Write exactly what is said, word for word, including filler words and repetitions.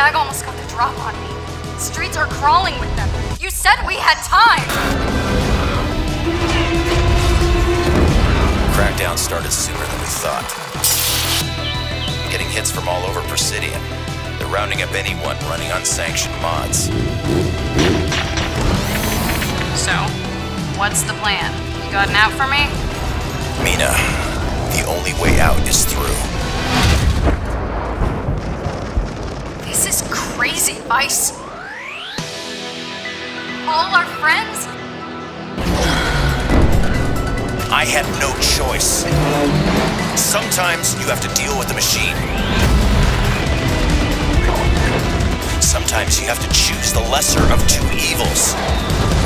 Jag almost got the drop on me. Streets are crawling with them. You said we had time! Crackdown started sooner than we thought. Getting hits from all over Presidium. They're rounding up anyone running unsanctioned mods. So, what's the plan? You got an out for me? Mina, the only way out is through. This is crazy, Vice. All our friends? I had no choice. Sometimes you have to deal with the machine. Sometimes you have to choose the lesser of two evils.